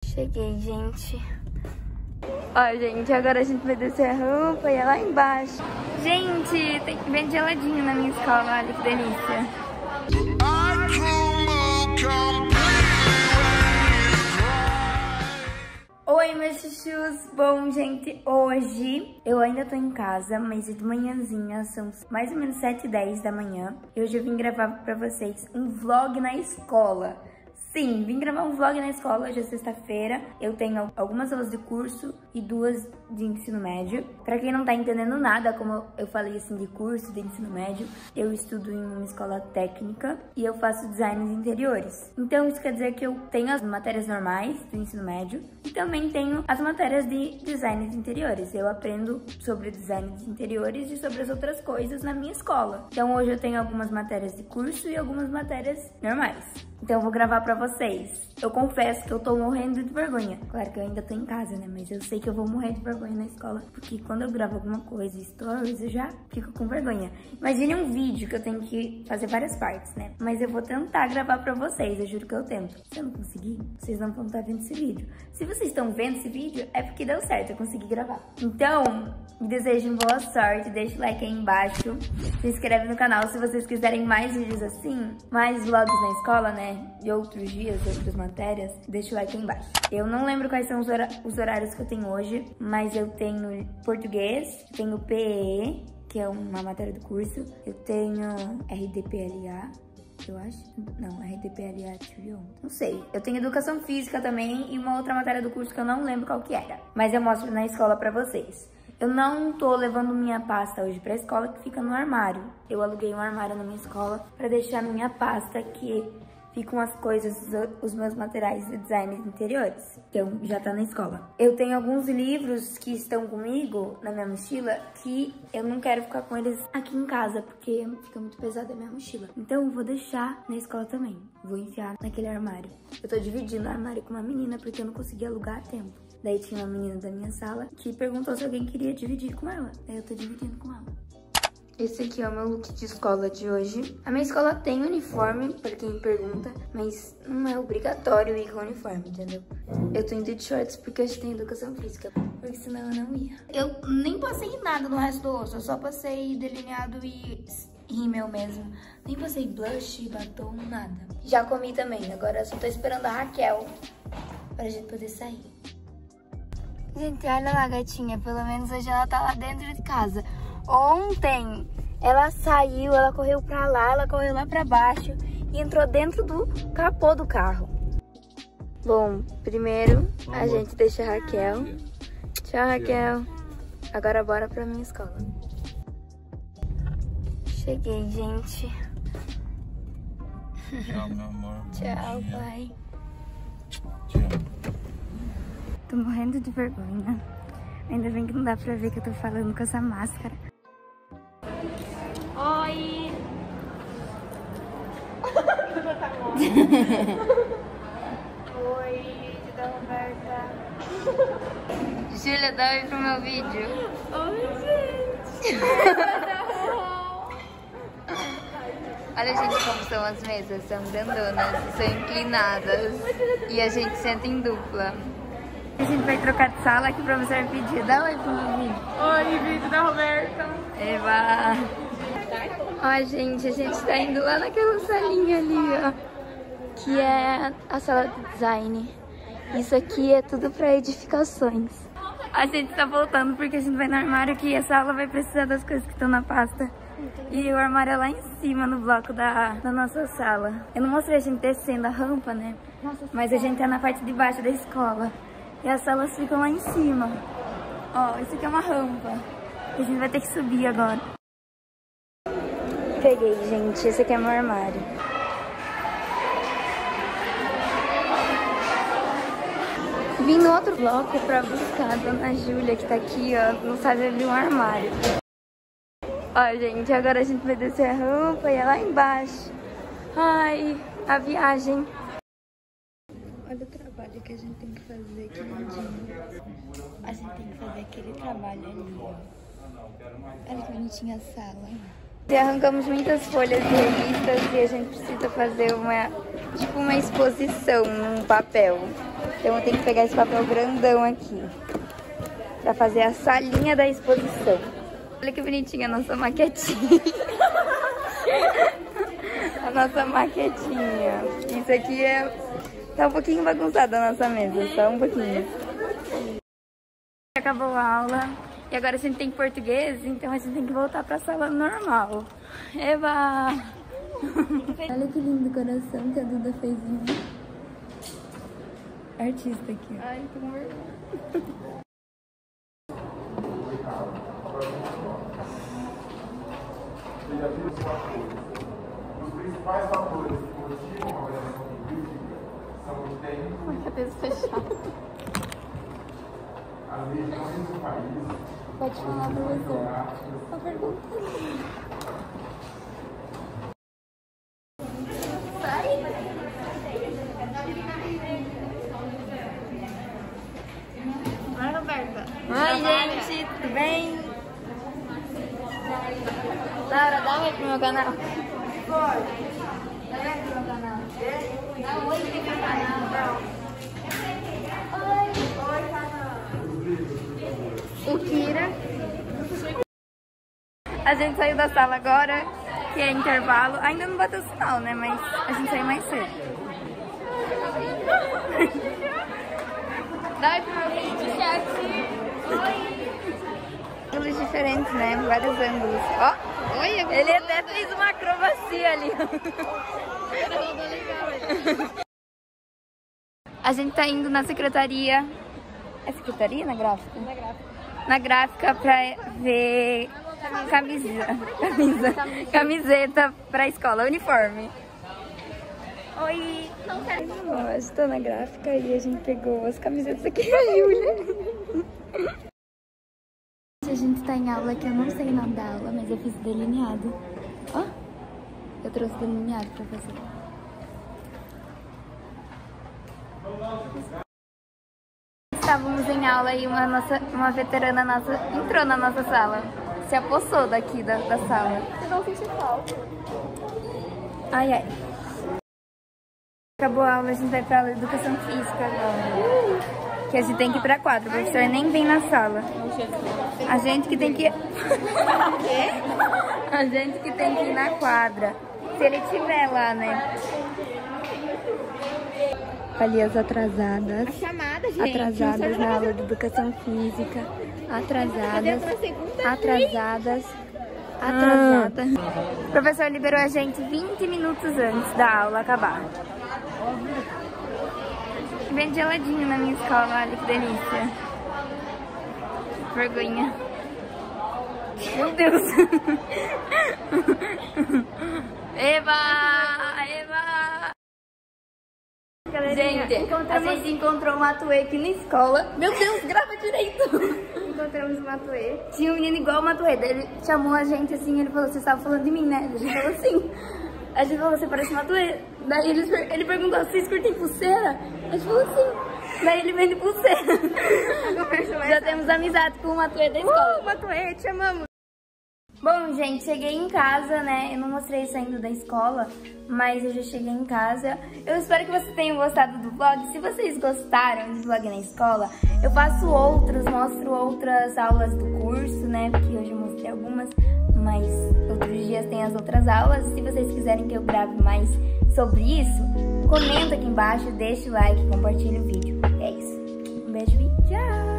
Cheguei, gente. Ó, gente, agora a gente vai descer a rampa e é lá embaixo. Gente, tem bem geladinho na minha escola, olha que delícia. Oi, meus chuchus! Bom, gente, hoje eu ainda tô em casa, mas de manhãzinha, são mais ou menos 7h10 da manhã. E hoje eu vim gravar pra vocês um vlog na escola. Sim, vim gravar um vlog na escola, hoje é sexta-feira. Eu tenho algumas aulas de curso e 2 de ensino médio. Pra quem não tá entendendo nada, como eu falei assim de curso, de ensino médio, eu estudo em uma escola técnica e eu faço design de interiores. Então isso quer dizer que eu tenho as matérias normais do ensino médio e também tenho as matérias de design de interiores. Eu aprendo sobre design de interiores e sobre as outras coisas na minha escola. Então hoje eu tenho algumas matérias de curso e algumas matérias normais. Então eu vou gravar pra vocês. Eu confesso que eu tô morrendo de vergonha. Claro que eu ainda tô em casa, né? Mas eu sei que eu vou morrer de vergonha na escola. Porque quando eu gravo alguma coisa, stories, eu já fico com vergonha. Imagine um vídeo que eu tenho que fazer várias partes, né? Mas eu vou tentar gravar pra vocês, eu juro que eu tento. Se eu não conseguir, vocês não vão estar vendo esse vídeo. Se vocês estão vendo esse vídeo, é porque deu certo, eu consegui gravar. Então, me desejo boa sorte, deixa o like aí embaixo. Se inscreve no canal se vocês quiserem mais vídeos assim, mais vlogs na escola, né? De outros dias, de outras matérias, deixa o like aí embaixo. Eu não lembro quais são os horários que eu tenho hoje, mas eu tenho português, tenho PE, que é uma matéria do curso, eu tenho RDPLA, eu acho. Não, RDPLA não sei. Eu tenho educação física também e uma outra matéria do curso que eu não lembro qual que era, mas eu mostro na escola pra vocês. Eu não tô levando minha pasta hoje pra escola, que fica no armário. Eu aluguei um armário na minha escola pra deixar minha pasta, que ficam as coisas, os meus materiais de design de interiores. Então, já tá na escola. Eu tenho alguns livros que estão comigo na minha mochila que eu não quero ficar com eles aqui em casa, porque fica muito pesada a minha mochila. Então, eu vou deixar na escola também. Vou enfiar naquele armário. Eu tô dividindo o armário com uma menina, porque eu não consegui alugar a tempo. Daí tinha uma menina da minha sala que perguntou se alguém queria dividir com ela. Daí eu tô dividindo com ela. Esse aqui é o meu look de escola de hoje. A minha escola tem uniforme, pra quem me pergunta, mas não é obrigatório ir com uniforme, entendeu? Eu tô indo de shorts porque hoje tem educação física, porque senão eu não ia. Eu nem passei nada no resto do rosto, eu só passei delineado e rímel mesmo. Nem passei blush, batom, nada. Já comi também, agora eu só tô esperando a Raquel pra gente poder sair. Gente, olha lá a gatinha, pelo menos hoje ela tá lá dentro de casa. Ontem ela saiu, ela correu pra lá, ela correu lá pra baixo e entrou dentro do capô do carro. Bom, primeiro a gente deixa a Raquel. Tchau, Raquel. Agora bora pra minha escola. Cheguei, gente. Tchau, meu amor. Tchau, pai. Tchau. Tô morrendo de vergonha. Ainda bem que não dá pra ver que eu tô falando com essa máscara. Oi! Oi, vídeo da Roberta. Júlia, dá oi pro meu vídeo. Oi, gente. Olha, gente, como são as mesas. São grandonas, são inclinadas. E a gente senta em dupla. A gente vai trocar de sala que o professor pediu. Dá oi pro meu vídeo. Oi, vídeo da Roberta. Eva. Ó, gente, a gente tá indo lá naquela salinha ali, ó. Que é a sala de design. Isso aqui é tudo pra edificações. A gente tá voltando porque a gente vai no armário que a sala vai precisar das coisas que estão na pasta. E o armário é lá em cima, no bloco da nossa sala. Eu não mostrei a gente descendo a rampa, né? Mas a gente tá na parte de baixo da escola. E as salas ficam lá em cima. Ó, isso aqui é uma rampa. A gente vai ter que subir agora. Peguei, gente. Esse aqui é meu armário. Vim no outro bloco pra buscar a dona Júlia, que tá aqui, ó. Não sabe abrir um armário. Ó, gente, agora a gente vai descer a rampa e é lá embaixo. Ai, a viagem. Olha o trabalho que a gente tem que fazer aqui lindinho. A gente tem que fazer aquele trabalho ali, ó. Olha que bonitinha a sala. E arrancamos muitas folhas de revistas e a gente precisa fazer tipo uma exposição num papel. Então eu tenho que pegar esse papel grandão aqui pra fazer a salinha da exposição. Olha que bonitinha a nossa maquetinha. A nossa maquetinha. Isso aqui tá um pouquinho bagunçada a nossa mesa, só um pouquinho. Acabou a aula e agora a gente tem português, então a gente tem que voltar pra sala normal. Eba! Olha que lindo o coração que a Duda fez. Artista aqui. Ai, tô com vergonha. Os principais fatores que motivam a avaliação linguística são o tempo, a cabeça fechada. as regiões do país, Pode falar, professor. Uma pergunta. Vai, Roberta. Oi, gente, tudo bem? Laura, dá um oi pro meu canal. Dá um oi pro meu canal. Dá um oi pro meu canal. Oi, canal. O Kira. A gente saiu da sala agora, que é intervalo. Ainda não bateu o sinal, né? Mas a gente saiu mais cedo. Dá oi pro meu vídeo, chat. Oi. Ângulos diferentes, né? Vários ângulos. Ó, oi, ele até fez uma acrobacia ali. A gente tá indo na secretaria. É secretaria na gráfica? Na gráfica. Na gráfica pra ver camiseta pra escola, uniforme. Oi! Não quero. Eu estou na gráfica e a gente pegou as camisetas aqui pra Júlia. A gente tá em aula que eu não sei o nome da aula, mas eu fiz delineado. Ó, eu trouxe delineado pra fazer. Estávamos em aula e uma veterana nossa entrou na nossa sala. Se apossou daqui da sala. Eu não senti falta. Ai, ai. Acabou a aula, a gente vai pra aula de educação física agora. Que a gente tem que ir pra quadra, o professor nem vem na sala. A gente que tem que... A gente que tem que ir na quadra. Se ele estiver lá, né? Ali as atrasadas. A chamada, gente. Atrasadas na aula de educação física. Atrasadas. O professor liberou a gente 20 minutos antes da aula acabar. Bem geladinho na minha escola, olha que delícia. Vergonha. Meu Deus. Eba! Eba! Gente, a gente encontrou um Matuê aqui na escola. Meu Deus, grava direito. Encontramos o Matuê. Tinha um menino igual o Matuê. Ele chamou a gente assim, ele falou, você estava falando de mim, né? A gente falou assim. A gente falou, você parece Matuê. Daí ele perguntou, vocês curtem pulseira? A gente falou assim. Daí ele vende pulseira. Já temos amizade com o Matuê da escola. Matuê, te amamos. Bom, gente, cheguei em casa, né? Eu não mostrei saindo da escola, mas eu já cheguei em casa. Eu espero que vocês tenham gostado do vlog. Se vocês gostaram do vlog na escola, eu faço outros, mostro outras aulas do curso, né? Porque hoje eu mostrei algumas, mas outros dias tem as outras aulas. Se vocês quiserem que eu grave mais sobre isso, comenta aqui embaixo, deixa o like, compartilha o vídeo. É isso. Um beijo e tchau!